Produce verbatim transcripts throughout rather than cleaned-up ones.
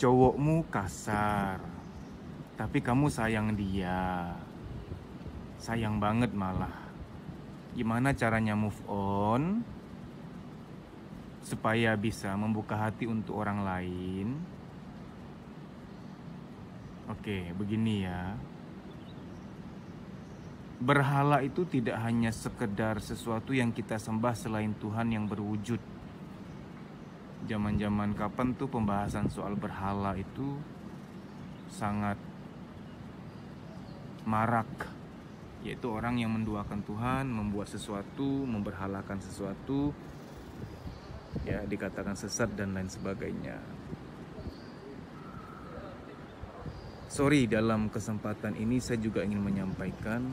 cowokmu kasar, tapi kamu sayang dia. Sayang banget malah. Gimana caranya move on supaya bisa membuka hati untuk orang lain? Oke, begini ya. Berhala itu tidak hanya sekedar sesuatu yang kita sembah selain Tuhan yang berwujud. Zaman-zaman kapan tuh pembahasan soal berhala itu sangat marak, yaitu orang yang menduakan Tuhan, membuat sesuatu, memberhalakan sesuatu, ya dikatakan sesat dan lain sebagainya. Sorry, dalam kesempatan ini saya juga ingin menyampaikan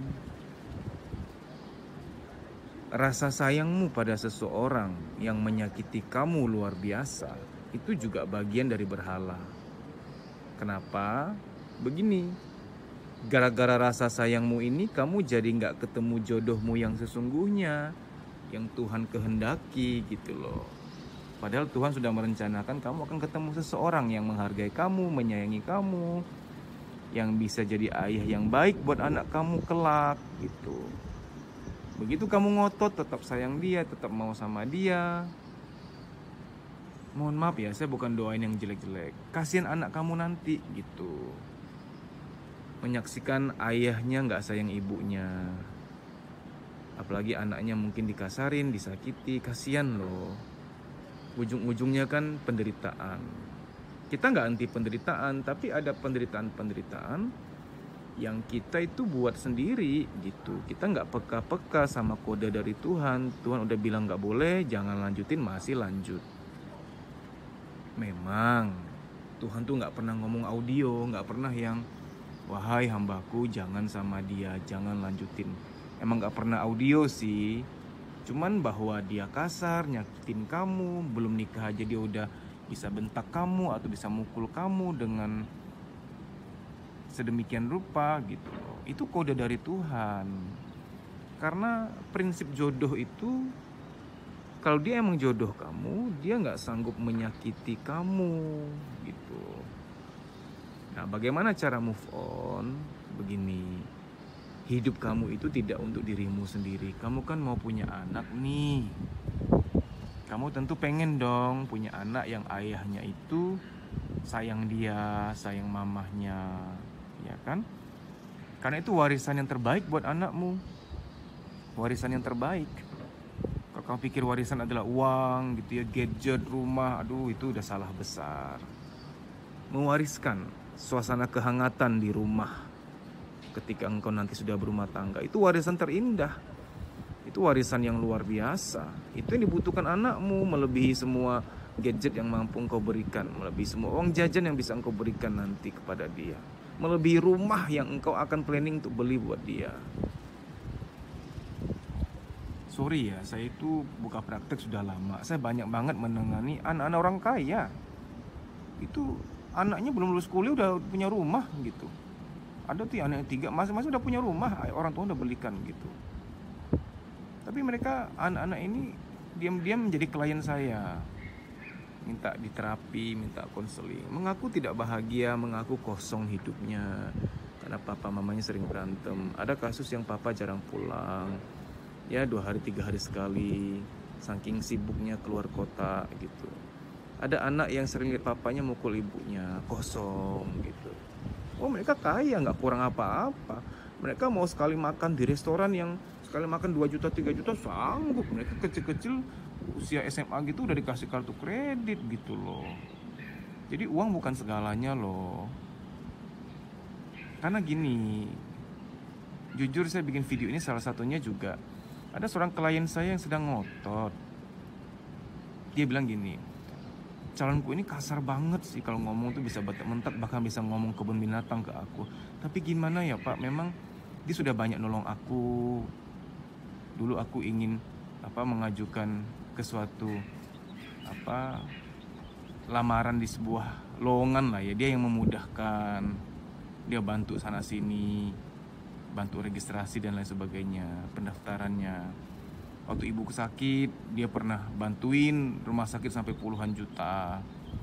rasa sayangmu pada seseorang yang menyakiti kamu luar biasa, itu juga bagian dari berhala. Kenapa? Begini, gara-gara rasa sayangmu ini kamu jadi gak ketemu jodohmu yang sesungguhnya, yang Tuhan kehendaki gitu loh. Padahal Tuhan sudah merencanakan kamu akan ketemu seseorang yang menghargai kamu, menyayangi kamu, yang bisa jadi ayah yang baik buat anak kamu kelak gitu. Begitu kamu ngotot, tetap sayang dia, tetap mau sama dia. Mohon maaf ya, saya bukan doain yang jelek-jelek. Kasihan anak kamu nanti gitu. Menyaksikan ayahnya gak sayang ibunya. Apalagi anaknya mungkin dikasarin, disakiti. Kasihan loh. Ujung-ujungnya kan penderitaan. Kita gak anti penderitaan, tapi ada penderitaan-penderitaan yang kita itu buat sendiri gitu. Kita nggak peka-peka sama kode dari Tuhan. Tuhan udah bilang nggak boleh, jangan lanjutin, masih lanjut. Memang Tuhan tuh nggak pernah ngomong audio, nggak pernah yang wahai hambaku jangan sama dia, jangan lanjutin. Emang nggak pernah audio sih. Cuman bahwa dia kasar, nyakitin kamu, belum nikah aja dia udah bisa bentak kamu atau bisa mukul kamu dengan sedemikian rupa gitu. Itu kode dari Tuhan. Karena prinsip jodoh itu, kalau dia emang jodoh kamu, dia gak sanggup menyakiti kamu gitu. Nah, bagaimana cara move on? Begini, hidup kamu itu tidak untuk dirimu sendiri. Kamu kan mau punya anak nih. Kamu tentu pengen dong punya anak yang ayahnya itu sayang dia, sayang mamahnya, ya kan? Karena itu warisan yang terbaik buat anakmu. Warisan yang terbaik. Kalau kamu pikir warisan adalah uang gitu ya, gadget, rumah, aduh itu udah salah besar. Mewariskan suasana kehangatan di rumah ketika engkau nanti sudah berumah tangga, itu warisan terindah. Itu warisan yang luar biasa. Itu yang dibutuhkan anakmu, melebihi semua gadget yang mampu engkau berikan, melebihi semua uang jajan yang bisa engkau berikan nanti kepada dia, melebihi rumah yang engkau akan planning untuk beli buat dia. Sorry ya, saya itu buka praktek sudah lama. Saya banyak banget menangani anak-anak orang kaya. Itu anaknya belum lulus kuliah udah punya rumah gitu. Ada tuh anak tiga, masing-masing udah punya rumah, orang tua udah belikan gitu. Tapi mereka, anak-anak ini diam-diam menjadi klien saya. Minta diterapi, minta konseling. Mengaku tidak bahagia, mengaku kosong hidupnya. Karena papa mamanya sering berantem. Ada kasus yang papa jarang pulang. Ya dua hari tiga hari sekali. Saking sibuknya keluar kota gitu. Ada anak yang sering lihat papanya mukul ibunya. Kosong gitu. Oh mereka kaya, gak kurang apa-apa. Mereka mau sekali makan di restoran yang sekali makan dua juta tiga juta sanggup. Mereka kecil-kecil usia S M A gitu udah dikasih kartu kredit gitu loh. Jadi uang bukan segalanya loh. Karena gini, jujur saya bikin video ini salah satunya juga ada seorang klien saya yang sedang ngotot. Dia bilang gini, calonku ini kasar banget sih, kalau ngomong tuh bisa bentak-bentak, bahkan bisa ngomong kebun binatang ke aku. Tapi gimana ya Pak, memang dia sudah banyak nolong aku. Dulu aku ingin apa mengajukan ke suatu apa lamaran di sebuah lowongan lah ya, dia yang memudahkan, dia bantu sana sini, bantu registrasi dan lain sebagainya, pendaftarannya. Waktu ibuku sakit, dia pernah bantuin rumah sakit sampai puluhan juta.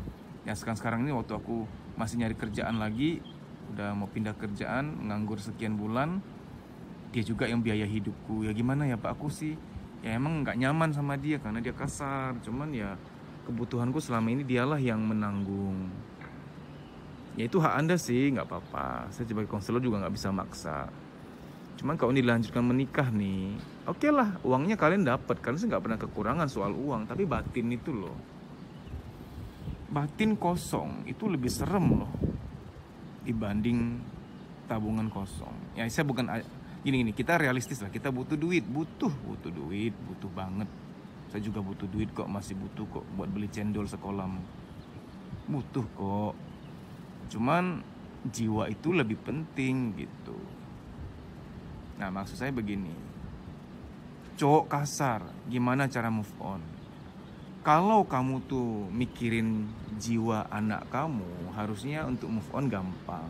Ya sekarang-sekarang ini waktu aku masih nyari kerjaan lagi, udah mau pindah kerjaan, nganggur sekian bulan, dia juga yang biaya hidupku. Ya gimana ya Pak, aku sih ya emang nggak nyaman sama dia karena dia kasar. Cuman ya kebutuhanku selama ini dialah yang menanggung. Ya itu hak Anda sih, nggak apa-apa. Saya sebagai konselor juga nggak bisa maksa. Cuman kalau ini dilanjutkan menikah nih, oke okay lah, uangnya kalian dapat. Karena saya nggak pernah kekurangan soal uang. Tapi batin itu loh, batin kosong itu lebih serem loh dibanding tabungan kosong. Ya saya bukan gini gini, kita realistis lah. Kita butuh duit, butuh butuh duit, butuh banget. Saya juga butuh duit kok, masih butuh kok buat beli cendol sekolah. Butuh kok. Cuman jiwa itu lebih penting gitu. Nah maksud saya begini, cowok kasar, gimana cara move on? Kalau kamu tuh mikirin jiwa anak kamu, harusnya untuk move on gampang.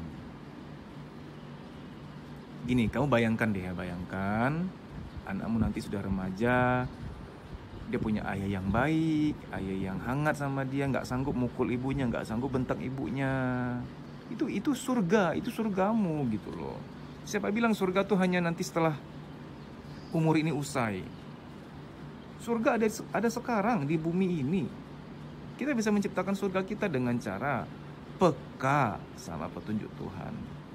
Gini, kamu bayangkan deh ya, bayangkan anakmu nanti sudah remaja, dia punya ayah yang baik, ayah yang hangat sama dia, nggak sanggup mukul ibunya, nggak sanggup bentak ibunya. Itu itu surga, itu surgamu gitu loh. Siapa bilang surga tuh hanya nanti setelah umur ini usai? Surga ada ada sekarang di bumi ini. Kita bisa menciptakan surga kita dengan cara peka sama petunjuk Tuhan.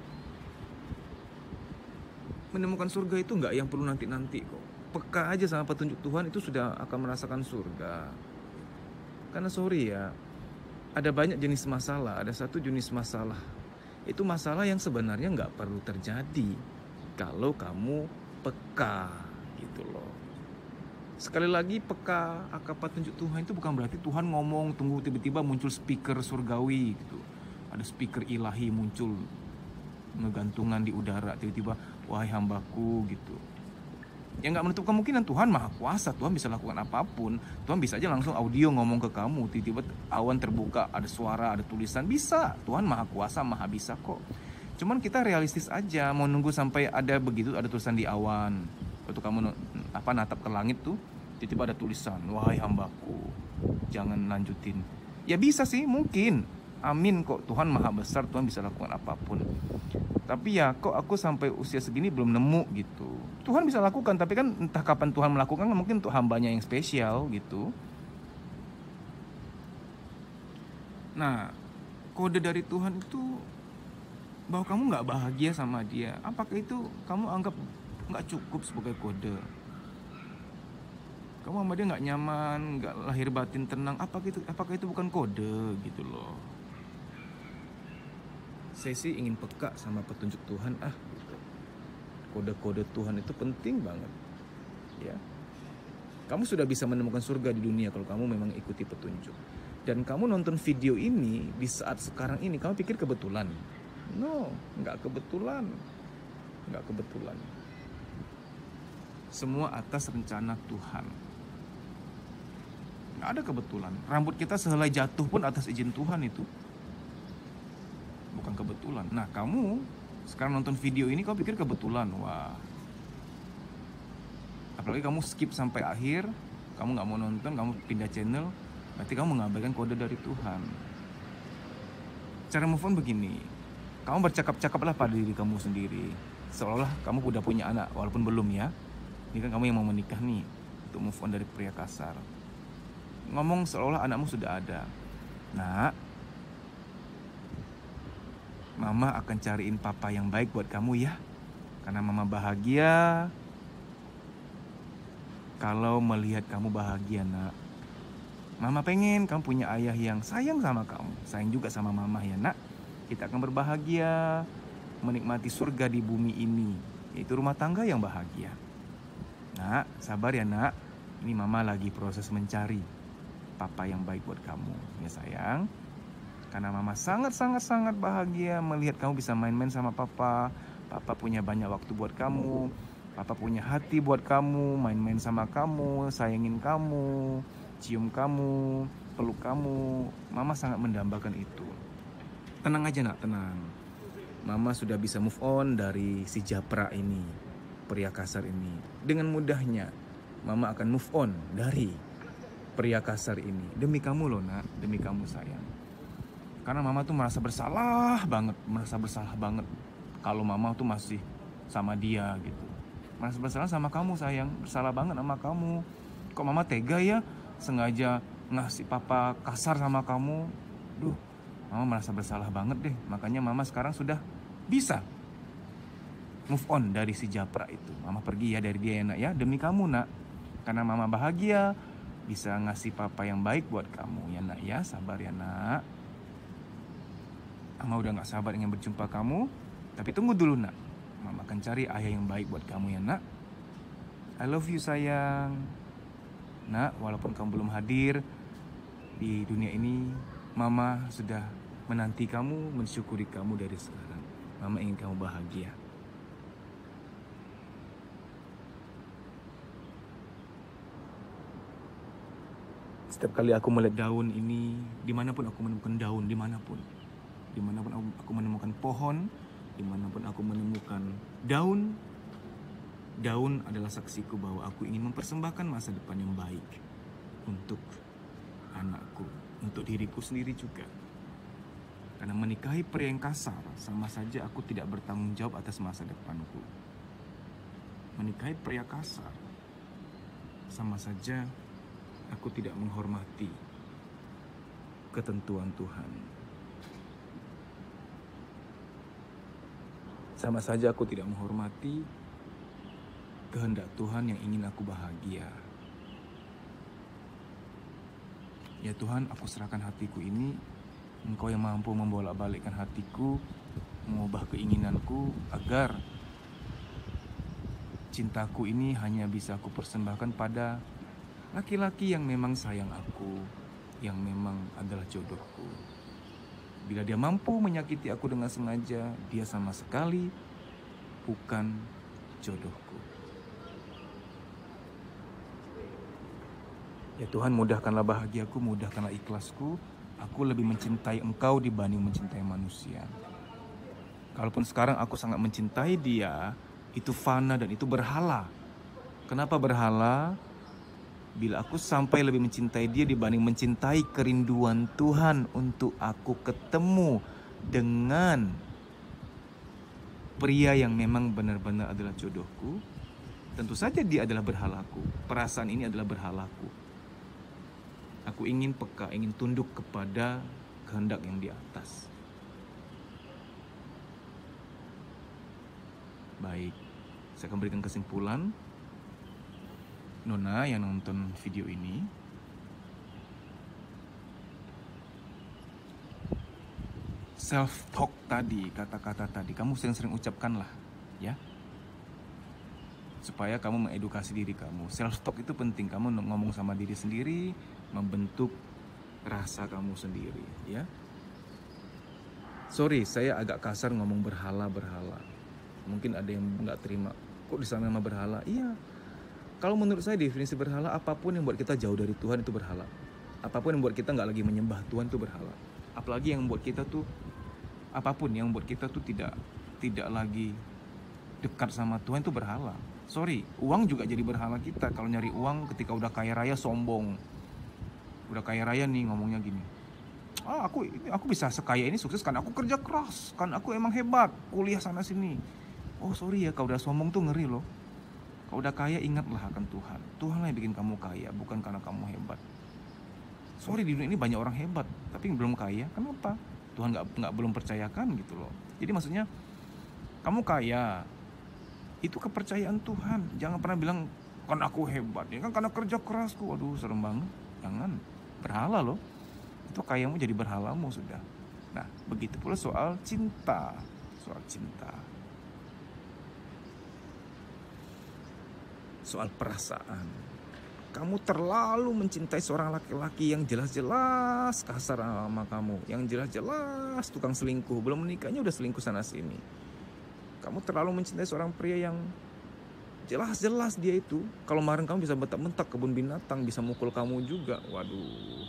Menemukan surga itu nggak yang perlu nanti-nanti kok. Peka aja sama petunjuk Tuhan itu sudah akan merasakan surga. Karena sorry ya, ada banyak jenis masalah. Ada satu jenis masalah, itu masalah yang sebenarnya nggak perlu terjadi kalau kamu peka gitu loh. Sekali lagi, peka akan petunjuk Tuhan itu bukan berarti Tuhan ngomong tunggu tiba-tiba muncul speaker surgawi gitu. Ada speaker ilahi muncul ngegantungan di udara tiba-tiba, wahai hambaku gitu. Ya nggak menutup kemungkinan, Tuhan maha kuasa, Tuhan bisa lakukan apapun. Tuhan bisa aja langsung audio ngomong ke kamu, tiba-tiba awan terbuka, ada suara, ada tulisan, bisa. Tuhan maha kuasa, maha bisa kok. Cuman kita realistis aja, mau nunggu sampai ada begitu, ada tulisan di awan. Waktu kamu apa natap ke langit tuh, tiba-tiba ada tulisan, wahai hambaku, jangan lanjutin. Ya bisa sih, mungkin. Amin kok, Tuhan maha besar, Tuhan bisa lakukan apapun. Tapi ya kok aku sampai usia segini belum nemu gitu. Tuhan bisa lakukan, tapi kan entah kapan Tuhan melakukan, mungkin untuk hambanya yang spesial gitu. Nah, kode dari Tuhan itu bahwa kamu gak bahagia sama dia. Apakah itu kamu anggap gak cukup sebagai kode? Kamu sama dia gak nyaman, gak lahir batin tenang, apakah itu, apakah itu bukan kode gitu loh? Saya sih ingin peka sama petunjuk Tuhan ah gitu. Kode-kode Tuhan itu penting banget ya. Kamu sudah bisa menemukan surga di dunia kalau kamu memang ikuti petunjuk. Dan kamu nonton video ini di saat sekarang ini, kamu pikir kebetulan? No, nggak kebetulan. Nggak kebetulan. Semua atas rencana Tuhan. Nggak ada kebetulan. Rambut kita sehelai jatuh pun atas izin Tuhan itu. Bukan kebetulan. Nah kamu sekarang nonton video ini, kau pikir kebetulan? Wah. Apalagi kamu skip sampai akhir, kamu gak mau nonton, kamu pindah channel, berarti kamu mengabaikan kode dari Tuhan. Cara move on begini, kamu bercakap-cakaplah pada diri kamu sendiri, seolah kamu udah punya anak, walaupun belum ya. Ini kan kamu yang mau menikah nih, untuk move on dari pria kasar. Ngomong seolah anakmu sudah ada. Nah, Mama akan cariin papa yang baik buat kamu ya. Karena Mama bahagia kalau melihat kamu bahagia, nak. Mama pengen kamu punya ayah yang sayang sama kamu, sayang juga sama Mama ya, nak. Kita akan berbahagia, menikmati surga di bumi ini, yaitu rumah tangga yang bahagia. Nak, sabar ya, nak. Ini Mama lagi proses mencari papa yang baik buat kamu, ya sayang. Karena Mama sangat-sangat-sangat bahagia melihat kamu bisa main-main sama Papa. Papa punya banyak waktu buat kamu. Papa punya hati buat kamu, main-main sama kamu, sayangin kamu, cium kamu, peluk kamu. Mama sangat mendambakan itu. Tenang aja nak, tenang. Mama sudah bisa move on dari si Japra ini, pria kasar ini. Dengan mudahnya, Mama akan move on dari pria kasar ini. Demi kamu loh nak, demi kamu sayang. Karena mama tuh merasa bersalah banget, merasa bersalah banget kalau mama tuh masih sama dia gitu. Merasa bersalah sama kamu sayang, bersalah banget sama kamu. Kok mama tega ya sengaja ngasih papa kasar sama kamu. Duh, mama merasa bersalah banget deh. Makanya mama sekarang sudah bisa move on dari si Japra itu. Mama pergi ya dari dia ya nak ya, demi kamu nak. Karena mama bahagia bisa ngasih papa yang baik buat kamu ya nak ya. Sabar ya nak. Mama udah gak sabar ingin berjumpa kamu. Tapi tunggu dulu nak, mama akan cari ayah yang baik buat kamu ya nak. I love you sayang. Nak, walaupun kamu belum hadir di dunia ini, mama sudah menanti kamu, mensyukuri kamu dari sekarang. Mama ingin kamu bahagia. Setiap kali aku melihat daun ini, dimanapun aku menemukan daun, dimanapun dimanapun aku menemukan pohon, dimanapun aku menemukan daun, daun adalah saksiku bahwa aku ingin mempersembahkan masa depan yang baik untuk anakku, untuk diriku sendiri juga. Karena menikahi pria yang kasar, sama saja aku tidak bertanggung jawab atas masa depanku. Menikahi pria kasar, sama saja aku tidak menghormati ketentuan Tuhan. Sama saja aku tidak menghormati kehendak Tuhan yang ingin aku bahagia. Ya Tuhan, aku serahkan hatiku ini. Engkau yang mampu membolak-balikkan hatiku, mengubah keinginanku agar cintaku ini hanya bisa aku persembahkan pada laki-laki yang memang sayang aku, yang memang adalah jodohku. Bila dia mampu menyakiti aku dengan sengaja, dia sama sekali bukan jodohku. Ya Tuhan, mudahkanlah bahagiaku, mudahkanlah ikhlasku. Aku lebih mencintai Engkau dibanding mencintai manusia. Kalaupun sekarang aku sangat mencintai dia, itu fana dan itu berhala. Kenapa berhala? Bila aku sampai lebih mencintai dia dibanding mencintai kerinduan Tuhan untuk aku ketemu dengan pria yang memang benar-benar adalah jodohku, tentu saja dia adalah berhalaku. Perasaan ini adalah berhalaku. Aku ingin peka, ingin tunduk kepada kehendak yang di atas. Baik, saya akan berikan kesimpulan. Nona yang nonton video ini, self talk tadi, kata-kata tadi kamu sering-sering ucapkanlah ya, supaya kamu mengedukasi diri kamu. Self talk itu penting, kamu ngomong sama diri sendiri, membentuk rasa kamu sendiri ya. Sorry, saya agak kasar ngomong berhala-berhala. Mungkin ada yang nggak terima, kok disana nama berhala? Iya. Kalau menurut saya definisi berhala, apapun yang buat kita jauh dari Tuhan itu berhala. Apapun yang buat kita nggak lagi menyembah Tuhan itu berhala. Apalagi yang buat kita tuh, apapun yang buat kita tuh tidak tidak lagi dekat sama Tuhan itu berhala. Sorry, uang juga jadi berhala kita. Kalau nyari uang ketika udah kaya raya sombong. Udah kaya raya nih ngomongnya gini. Ah, aku aku bisa sekaya ini sukses kan aku kerja keras, kan aku emang hebat, kuliah sana sini. Oh sorry ya, kalau udah sombong tuh ngeri loh. Kalau udah kaya ingatlah akan Tuhan. Tuhan lah yang bikin kamu kaya, bukan karena kamu hebat. Sorry, di dunia ini banyak orang hebat, tapi belum kaya. Kenapa? Tuhan nggak nggak belum percayakan gitu loh. Jadi maksudnya kamu kaya, itu kepercayaan Tuhan. Jangan pernah bilang kan aku hebat, ya kan karena kerja kerasku. Waduh serem banget. Jangan, berhala loh. Itu kayamu jadi berhalamu sudah. Nah begitu pula soal cinta, soal cinta. Soal perasaan, kamu terlalu mencintai seorang laki-laki yang jelas-jelas kasar sama kamu, yang jelas-jelas tukang selingkuh, belum menikahnya udah selingkuh sana sini. Kamu terlalu mencintai seorang pria yang jelas-jelas dia itu kalau marah kamu bisa bentak-bentak kebun binatang, bisa mukul kamu juga. Waduh,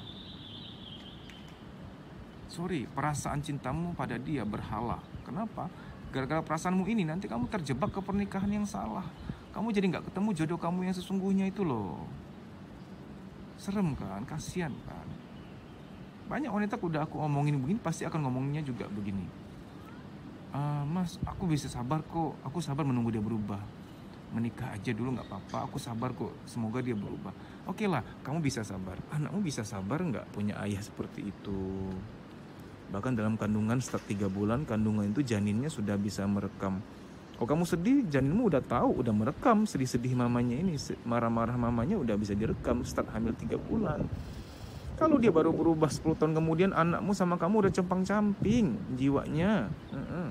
sorry, perasaan cintamu pada dia berhala. Kenapa? Gara-gara perasaanmu ini nanti kamu terjebak ke pernikahan yang salah. Kamu jadi gak ketemu jodoh kamu yang sesungguhnya itu loh. Serem kan, kasihan kan. Banyak wanita udah aku omongin begini pasti akan ngomongnya juga begini. "Ah, Mas, aku bisa sabar kok. Aku sabar menunggu dia berubah. Menikah aja dulu nggak apa-apa. Aku sabar kok. Semoga dia berubah." Oke lah, kamu bisa sabar. Anakmu bisa sabar nggak punya ayah seperti itu? Bahkan dalam kandungan setelah tiga bulan kandungan itu janinnya sudah bisa merekam. Kalau kamu sedih, janinmu udah tahu, udah merekam sedih-sedih mamanya ini, marah-marah mamanya udah bisa direkam start hamil tiga bulan. Kalau dia baru berubah sepuluh tahun kemudian, anakmu sama kamu udah compang-camping jiwanya. Uh-uh.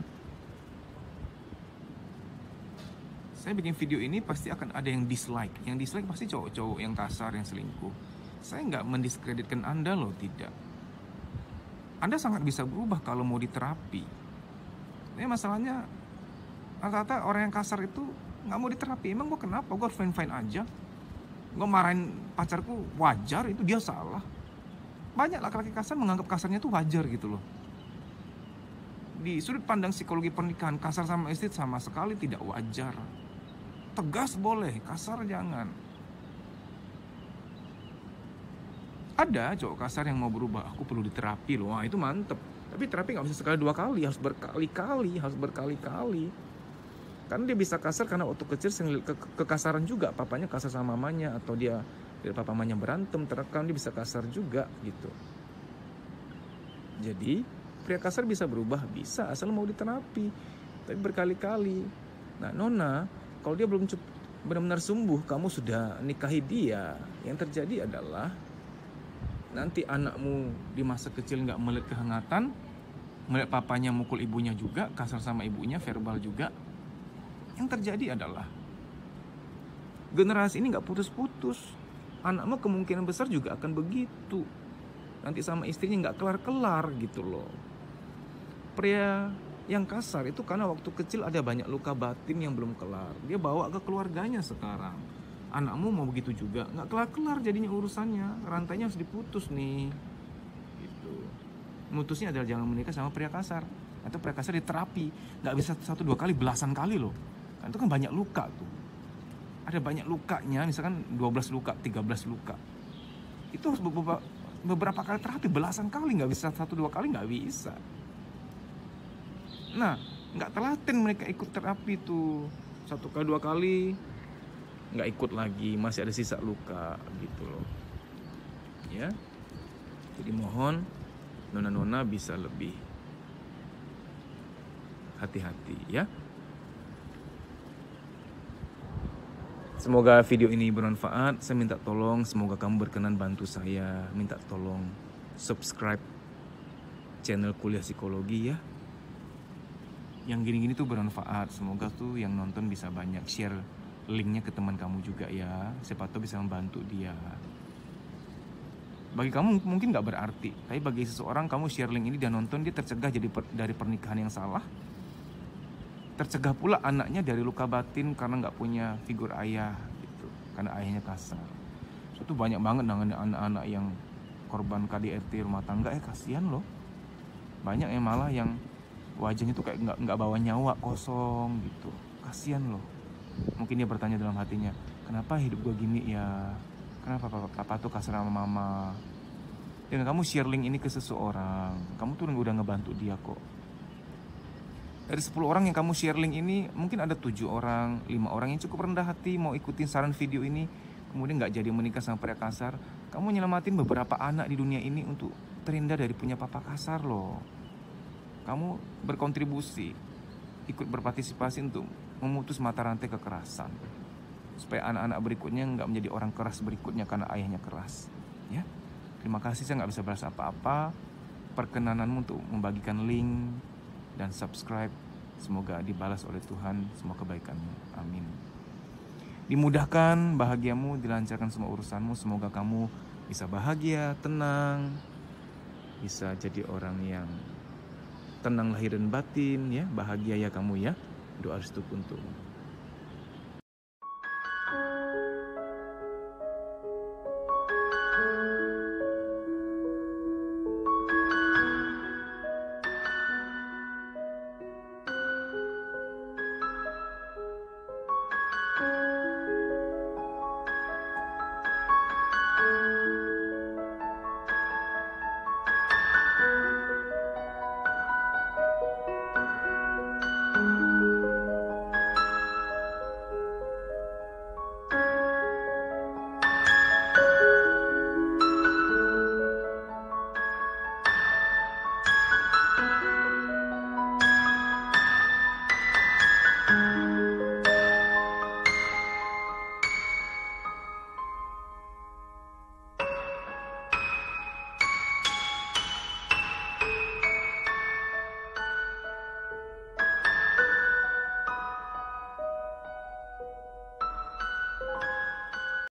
Saya bikin video ini pasti akan ada yang dislike. Yang dislike pasti cowok-cowok yang kasar, yang selingkuh. Saya nggak mendiskreditkan Anda loh, tidak. Anda sangat bisa berubah kalau mau diterapi. Ini masalahnya, rata-rata orang yang kasar itu nggak mau diterapi. Emang gue kenapa? Gue fine-fine aja. Gue marahin pacarku wajar, itu dia salah. Banyak laki-laki kasar menganggap kasarnya itu wajar gitu loh. Di sudut pandang psikologi pernikahan, kasar sama istri sama sekali tidak wajar. Tegas boleh, kasar jangan. Ada cowok kasar yang mau berubah, aku perlu diterapi loh, wah itu mantep. Tapi terapi gak bisa sekali dua kali, harus berkali-kali, harus berkali-kali. Karena dia bisa kasar karena waktu kecil ke kekasaran juga, papanya kasar sama mamanya, atau dia dari papa mamanya berantem, terekam, dia bisa kasar juga gitu. Jadi pria kasar bisa berubah, bisa asal mau diterapi, tapi berkali-kali. Nah Nona, kalau dia belum benar-benar sembuh, kamu sudah nikahi dia, yang terjadi adalah nanti anakmu di masa kecil nggak melihat kehangatan, melihat papanya mukul ibunya juga, kasar sama ibunya, verbal juga. Yang terjadi adalah generasi ini nggak putus-putus. Anakmu kemungkinan besar juga akan begitu. Nanti sama istrinya nggak kelar-kelar gitu loh. Pria yang kasar itu karena waktu kecil ada banyak luka batin yang belum kelar. Dia bawa ke keluarganya sekarang. Anakmu mau begitu juga, nggak kelar-kelar jadinya urusannya. Rantainya harus diputus nih. Gitu. Mutusnya adalah jangan menikah sama pria kasar. Atau pria kasar diterapi. Nggak bisa satu dua kali, belasan kali loh. Kan itu kan banyak luka tuh. Ada banyak lukanya, misalkan dua belas luka, tiga belas luka. Itu harus beberapa, beberapa kali terapi, belasan kali, nggak bisa satu dua kali, nggak bisa. Nah, nggak telaten mereka ikut terapi tuh. Satu kali, dua kali, nggak ikut lagi, masih ada sisa luka gitu loh. Ya, jadi mohon nona-nona bisa lebih hati-hati ya. Semoga video ini bermanfaat. Saya minta tolong, semoga kamu berkenan bantu saya. Minta tolong subscribe channel Kuliah Psikologi ya. Yang gini-gini tuh bermanfaat. Semoga tuh yang nonton bisa banyak. Share linknya ke teman kamu juga ya. Siapa tahu bisa membantu dia. Bagi kamu mungkin gak berarti. Tapi bagi seseorang kamu share link ini dan nonton, dia tercegah jadi per, dari pernikahan yang salah. Tercegah pula anaknya dari luka batin karena nggak punya figur ayah gitu, karena ayahnya kasar. So, itu banyak banget nangani anak-anak yang korban K D R T rumah tangga, eh kasihan loh. Banyak yang malah yang wajahnya tuh kayak nggak nggak bawa nyawa, kosong gitu, kasihan loh. Mungkin dia bertanya dalam hatinya, kenapa hidup gue gini ya? Kenapa papa, papa tuh kasar sama mama? Dengan kamu share link ini ke seseorang, kamu tuh udah ngebantu dia kok. Dari sepuluh orang yang kamu share link ini, mungkin ada tujuh orang, lima orang yang cukup rendah hati mau ikutin saran video ini, kemudian gak jadi menikah sama pria kasar. Kamu nyelamatin beberapa anak di dunia ini untuk terhindar dari punya papa kasar loh. Kamu berkontribusi, ikut berpartisipasi untuk memutus mata rantai kekerasan. Supaya anak-anak berikutnya gak menjadi orang keras berikutnya karena ayahnya keras. Ya, terima kasih, saya gak bisa balas apa-apa. Perkenananmu untuk membagikan link dan subscribe, semoga dibalas oleh Tuhan semua kebaikanmu, amin. Dimudahkan bahagiamu, dilancarkan semua urusanmu, semoga kamu bisa bahagia, tenang, bisa jadi orang yang tenang lahir dan batin ya, bahagia ya kamu ya. Doa restu untukmu.